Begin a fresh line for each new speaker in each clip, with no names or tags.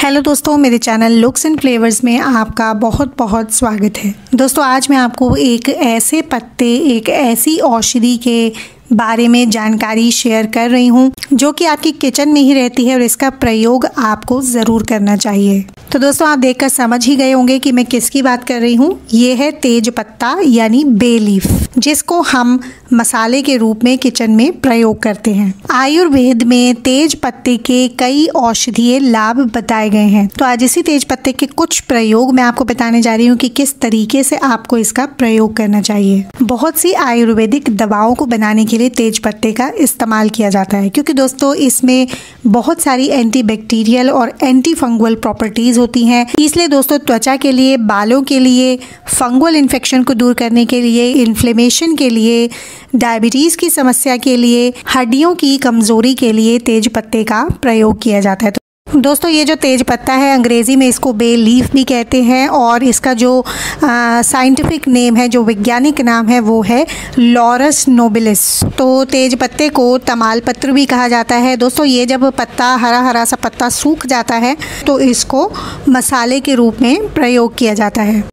Hello दोस्तों, मेरे channel looks and flavours में आपका बहुत बहुत स्वागत है। दोस्तों आज मैं आपको एक ऐसे पत्ते, एक ऐसी औषधि के बारे में जानकारी शेयर कर रही हूँ जो कि आपकी किचन में ही रहती है और इसका प्रयोग आपको ज़रूर करना चाहिए। तो दोस्तों आप देखकर समझ ही गए होंगे कि मैं किसकी बात कर रही हूँ। ये है तेज पत्ता यानी बे लीफ, जिसको हम मसाले के रूप में किचन में प्रयोग करते हैं। आयुर्वेद में तेज पत्ते के कई औषधीय लाभ बताए गए हैं। तो आज इसी तेज पत्ते के कुछ प्रयोग मैं आपको बताने जा रही हूँ कि किस तरीके से आपको इसका प्रयोग करना चाहिए। बहुत सी आयुर्वेदिक दवाओं को बनाने के लिए तेज पत्ते का इस्तेमाल किया जाता है, क्योंकि दोस्तों इसमें बहुत सारी एंटीबैक्टीरियल और एंटी फंगल प्रॉपर्टीज होती हैं। इसलिए दोस्तों त्वचा के लिए, बालों के लिए, फंगल इन्फेक्शन को दूर करने के लिए, इन्फ्लेमेशन के लिए, डायबिटीज़ की समस्या के लिए, हड्डियों की कमज़ोरी के लिए तेज पत्ते का प्रयोग किया जाता है। तो दोस्तों ये जो तेज पत्ता है, अंग्रेज़ी में इसको बे लीफ भी कहते हैं और इसका जो साइंटिफिक नेम है, जो वैज्ञानिक नाम है, वो है लॉरस नोबिलिस। तो तेज पत्ते को तमाल पत्र भी कहा जाता है। दोस्तों ये जब पत्ता, हरा हरा सा पत्ता सूख जाता है तो इसको मसाले के रूप में प्रयोग किया जाता है।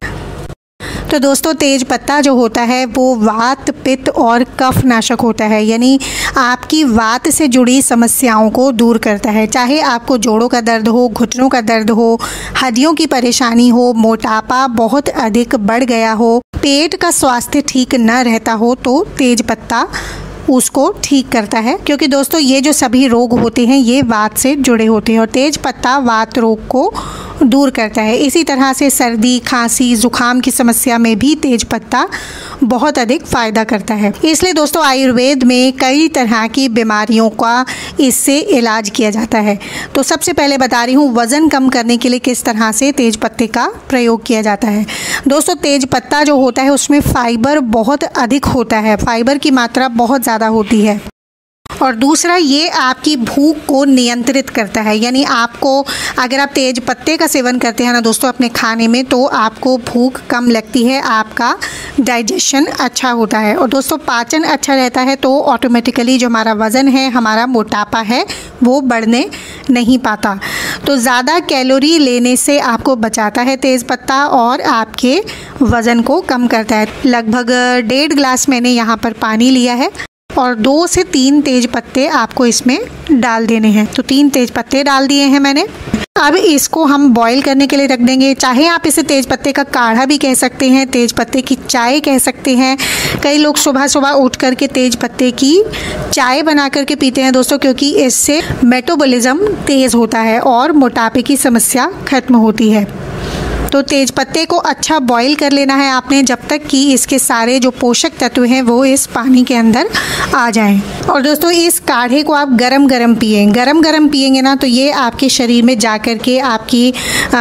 तो दोस्तों तेज पत्ता जो होता है वो वात, पित्त और कफ नाशक होता है, यानी आपकी वात से जुड़ी समस्याओं को दूर करता है। चाहे आपको जोड़ों का दर्द हो, घुटनों का दर्द हो, हड्डियों की परेशानी हो, मोटापा बहुत अधिक बढ़ गया हो, पेट का स्वास्थ्य ठीक न रहता हो, तो तेज पत्ता उसको ठीक करता है। क्योंकि दोस्तों ये जो सभी रोग होते हैं ये वात से जुड़े होते हैं और तेज पत्ता वात रोग को दूर करता है। इसी तरह से सर्दी, खांसी, जुकाम की समस्या में भी तेज पत्ता बहुत अधिक फ़ायदा करता है। इसलिए दोस्तों आयुर्वेद में कई तरह की बीमारियों का इससे इलाज किया जाता है। तो सबसे पहले बता रही हूँ वज़न कम करने के लिए किस तरह से तेज पत्ते का प्रयोग किया जाता है। दोस्तों तेज पत्ता जो होता है उसमें फाइबर बहुत अधिक होता है, फाइबर की मात्रा बहुत ज़्यादा होती है। और दूसरा, ये आपकी भूख को नियंत्रित करता है, यानी आपको अगर आप तेज पत्ते का सेवन करते हैं ना दोस्तों अपने खाने में, तो आपको भूख कम लगती है, आपका डाइजेशन अच्छा होता है और दोस्तों पाचन अच्छा रहता है, तो ऑटोमेटिकली जो हमारा वज़न है, हमारा मोटापा है, वो बढ़ने नहीं पाता। तो ज़्यादा कैलोरी लेने से आपको बचाता है तेज़ पत्ता और आपके वज़न को कम करता है। लगभग 1.5 गिलास मैंने यहाँ पर पानी लिया है और 2 से 3 तेज पत्ते आपको इसमें डाल देने हैं। तो 3 तेज पत्ते डाल दिए हैं मैंने। अब इसको हम बॉईल करने के लिए रख देंगे। चाहे आप इसे तेज पत्ते का काढ़ा भी कह सकते हैं, तेज पत्ते की चाय कह सकते हैं। कई लोग सुबह सुबह उठ करके तेज पत्ते की चाय बना करके पीते हैं दोस्तों, क्योंकि इससे मेटाबॉलिज्म तेज़ होता है और मोटापे की समस्या खत्म होती है। तो तेज पत्ते को अच्छा बॉईल कर लेना है आपने, जब तक कि इसके सारे जो पोषक तत्व हैं वो इस पानी के अंदर आ जाएं। और दोस्तों इस काढ़े को आप गरम गरम पिएं। गरम गरम पिएंगे ना तो ये आपके शरीर में जा कर के आपकी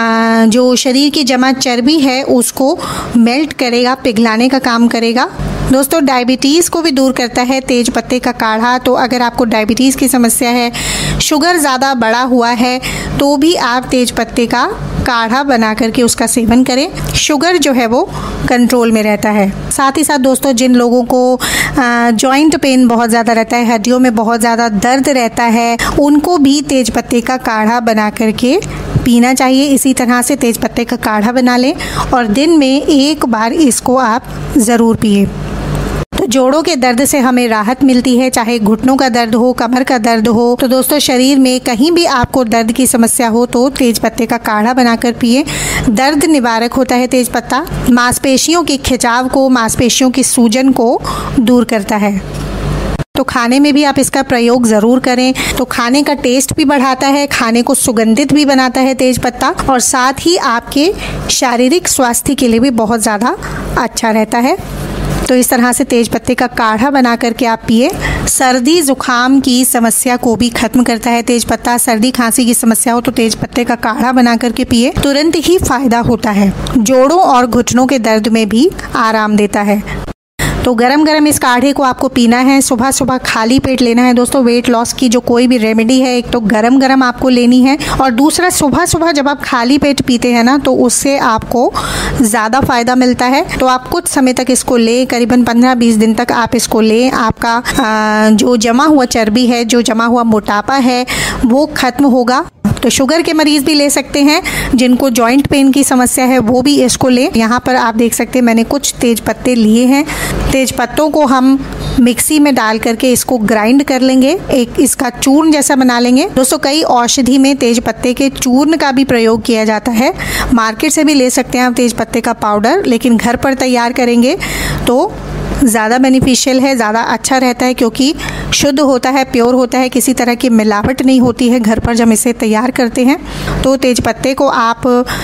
जो शरीर की जमा चर्बी है उसको मेल्ट करेगा, पिघलाने का काम करेगा। दोस्तों डायबिटीज़ को भी दूर करता है तेज पत्ते का काढ़ा। तो अगर आपको डायबिटीज़ की समस्या है, शुगर ज़्यादा बढ़ा हुआ है, तो भी आप तेज पत्ते का काढ़ा बना करके उसका सेवन करें। शुगर जो है वो कंट्रोल में रहता है। साथ ही साथ दोस्तों जिन लोगों को जॉइंट पेन बहुत ज़्यादा रहता है, हड्डियों में बहुत ज़्यादा दर्द रहता है, उनको भी तेज पत्ते का काढ़ा बना करके पीना चाहिए। इसी तरह से तेज पत्ते का काढ़ा बना लें और दिन में 1 बार इसको आप ज़रूर पिए। तो जोड़ों के दर्द से हमें राहत मिलती है, चाहे घुटनों का दर्द हो, कमर का दर्द हो। तो दोस्तों शरीर में कहीं भी आपको दर्द की समस्या हो तो तेज पत्ते का काढ़ा बनाकर पिए। दर्द निवारक होता है तेज पत्ता। मांसपेशियों के खिंचाव को, मांसपेशियों की सूजन को दूर करता है। तो खाने में भी आप इसका प्रयोग ज़रूर करें। तो खाने का टेस्ट भी बढ़ाता है, खाने को सुगंधित भी बनाता है तेज पत्ता, और साथ ही आपके शारीरिक स्वास्थ्य के लिए भी बहुत ज़्यादा अच्छा रहता है। तो इस तरह से तेज पत्ते का काढ़ा बना करके आप पिए। सर्दी जुकाम की समस्या को भी खत्म करता है तेज पत्ता। सर्दी खांसी की समस्या हो तो तेज पत्ते का काढ़ा बना करके पिए, तुरंत ही फायदा होता है। जोड़ों और घुटनों के दर्द में भी आराम देता है। तो गरम गरम इस काढ़े को आपको पीना है। सुबह सुबह खाली पेट लेना है दोस्तों। वेट लॉस की जो कोई भी रेमेडी है, एक तो गरम गरम आपको लेनी है और दूसरा सुबह सुबह जब आप खाली पेट पीते हैं ना तो उससे आपको ज़्यादा फ़ायदा मिलता है। तो आप कुछ समय तक इसको लें, करीबन 15-20 दिन तक आप इसको लें। आपका जो जमा हुआ चर्बी है, जो जमा हुआ मोटापा है वो खत्म होगा। तो तो शुगर के मरीज भी ले सकते हैं, जिनको जॉइंट पेन की समस्या है वो भी इसको लें। यहाँ पर आप देख सकते हैं मैंने कुछ तेज पत्ते लिए हैं। तेज पत्तों को हम मिक्सी में डाल करके इसको ग्राइंड कर लेंगे, एक इसका चूर्ण जैसा बना लेंगे। दोस्तों कई औषधि में तेज पत्ते के चूर्ण का भी प्रयोग किया जाता है। मार्केट से भी ले सकते हैं आप तेज पत्ते का पाउडर, लेकिन घर पर तैयार करेंगे तो ज़्यादा बेनिफिशियल है, ज़्यादा अच्छा रहता है, क्योंकि शुद्ध होता है, प्योर होता है, किसी तरह की मिलावट नहीं होती है घर पर जब इसे तैयार करते हैं। तो तेज पत्ते को आप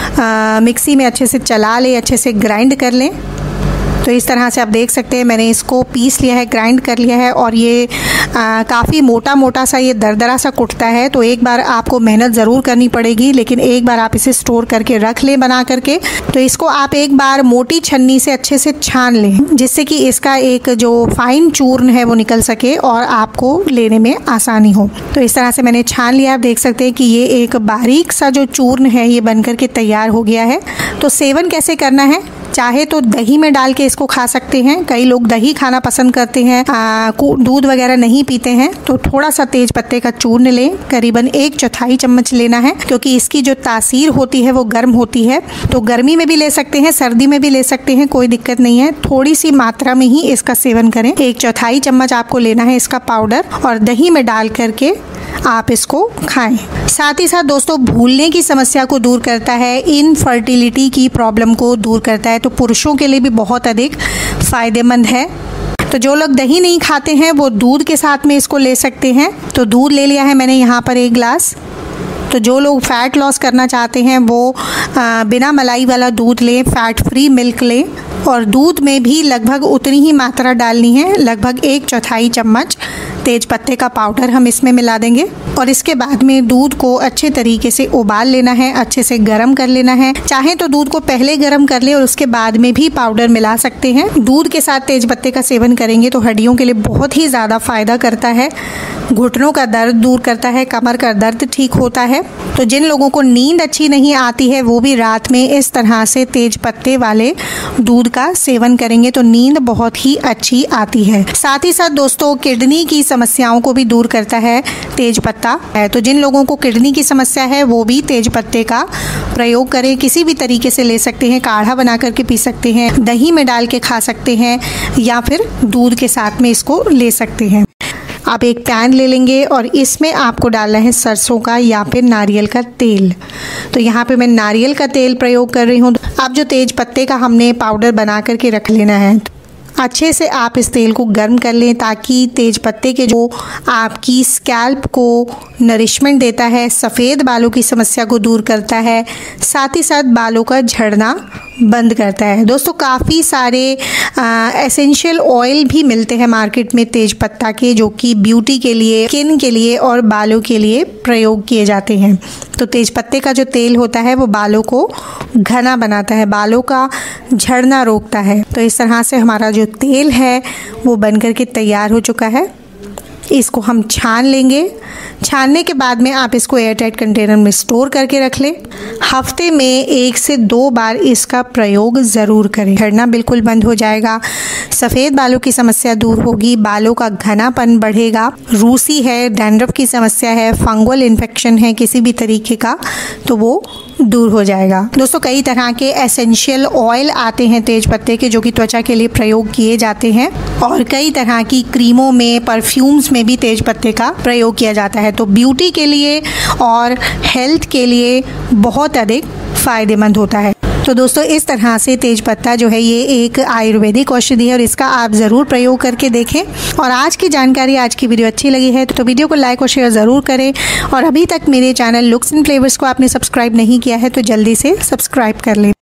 मिक्सी में अच्छे से चला लें, अच्छे से ग्राइंड कर लें। तो इस तरह से आप देख सकते हैं मैंने इसको पीस लिया है, ग्राइंड कर लिया है, और ये काफ़ी मोटा मोटा सा, ये दरदरा सा कुटता है। तो एक बार आपको मेहनत ज़रूर करनी पड़ेगी, लेकिन एक बार आप इसे स्टोर करके रख लें बना करके। तो इसको आप एक बार मोटी छन्नी से अच्छे से छान लें, जिससे कि इसका एक जो फाइन चूर्ण है वो निकल सके और आपको लेने में आसानी हो। तो इस तरह से मैंने छान लिया। आप देख सकते हैं कि ये एक बारीक सा जो चूर्ण है ये बन करके तैयार हो गया है। तो सेवन कैसे करना है, चाहे तो दही में डाल के इसको खा सकते हैं। कई लोग दही खाना पसंद करते हैं, दूध वगैरह नहीं पीते हैं, तो थोड़ा सा तेज पत्ते का चूर्ण लें, करीबन 1/4 चम्मच लेना है, क्योंकि इसकी जो तासीर होती है वो गर्म होती है। तो गर्मी में भी ले सकते हैं, सर्दी में भी ले सकते हैं, कोई दिक्कत नहीं है। थोड़ी सी मात्रा में ही इसका सेवन करें। 1/4 चम्मच आपको लेना है इसका पाउडर, और दही में डाल करके आप इसको खाएं। साथ ही साथ दोस्तों भूलने की समस्या को दूर करता है, इनफर्टिलिटी की प्रॉब्लम को दूर करता है, तो पुरुषों के लिए भी बहुत अधिक फायदेमंद है। तो जो लोग दही नहीं खाते हैं वो दूध के साथ में इसको ले सकते हैं। तो दूध ले लिया है मैंने यहाँ पर 1 गिलास। तो जो लोग फैट लॉस करना चाहते हैं वो बिना मलाई वाला दूध लें, फैट फ्री मिल्क लें, और दूध में भी लगभग उतनी ही मात्रा डालनी है, लगभग 1/4 चम्मच तेज पत्ते का पाउडर हम इसमें मिला देंगे। और इसके बाद में दूध को अच्छे तरीके से उबाल लेना है, अच्छे से गर्म कर लेना है। चाहे तो दूध को पहले गर्म कर ले और उसके बाद में भी पाउडर मिला सकते हैं। दूध के साथ तेज पत्ते का सेवन करेंगे तो हड्डियों के लिए बहुत ही ज़्यादा फायदा करता है, घुटनों का दर्द दूर करता है, कमर का दर्द ठीक होता है। तो जिन लोगों को नींद अच्छी नहीं आती है वो भी रात में इस तरह से तेज पत्ते वाले दूध का सेवन करेंगे तो नींद बहुत ही अच्छी आती है। साथ ही साथ दोस्तों किडनी की समस्याओं को भी दूर करता है तेज पत्ता है। तो जिन लोगों को किडनी की समस्या है वो भी तेज पत्ते का प्रयोग करें, किसी भी तरीके से ले सकते हैं, काढ़ा बना करके पी सकते हैं, दही में डाल के खा सकते हैं, या फिर दूध के साथ में इसको ले सकते हैं। आप एक पैन ले लेंगे और इसमें आपको डालना है सरसों का या फिर नारियल का तेल। तो यहाँ पे मैं नारियल का तेल प्रयोग कर रही हूँ। आप जो तेज पत्ते का हमने पाउडर बना करके रख लेना है, अच्छे से आप इस तेल को गर्म कर लें, ताकि तेज पत्ते के जो आपकी स्कैल्प को नरिशमेंट देता है, सफ़ेद बालों की समस्या को दूर करता है, साथ ही साथ बालों का झड़ना बंद करता है। दोस्तों काफ़ी सारे एसेंशियल ऑयल भी मिलते हैं मार्केट में तेज पत्ता के, जो कि ब्यूटी के लिए, स्किन के लिए और बालों के लिए प्रयोग किए जाते हैं। तो तेज पत्ते का जो तेल होता है वो बालों को घना बनाता है, बालों का झड़ना रोकता है। तो इस तरह से हमारा जो तेल है वो बन करके तैयार हो चुका है। इसको हम छान लेंगे। छानने के बाद में आप इसको एयरटाइट कंटेनर में स्टोर करके रख लें। हफ्ते में 1 से 2 बार इसका प्रयोग ज़रूर करें, झड़ना बिल्कुल बंद हो जाएगा, सफ़ेद बालों की समस्या दूर होगी, बालों का घनापन बढ़ेगा, रूसी है, डैंड्रफ की समस्या है, फंगल इन्फेक्शन है किसी भी तरीके का, तो वो दूर हो जाएगा। दोस्तों कई तरह के एसेंशियल ऑयल आते हैं तेज पत्ते के, जो कि त्वचा के लिए प्रयोग किए जाते हैं, और कई तरह की क्रीमों में, परफ्यूम्स में भी तेज पत्ते का प्रयोग किया जाता है। तो ब्यूटी के लिए और हेल्थ के लिए बहुत अधिक फायदेमंद होता है। तो दोस्तों इस तरह से तेज पत्ता जो है ये एक आयुर्वेदिक औषधि है और इसका आप ज़रूर प्रयोग करके देखें। और आज की जानकारी, आज की वीडियो अच्छी लगी है तो वीडियो को लाइक और शेयर ज़रूर करें। और अभी तक मेरे चैनल लुक्स एंड फ्लेवर्स को आपने सब्सक्राइब नहीं किया है तो जल्दी से सब्सक्राइब कर लें।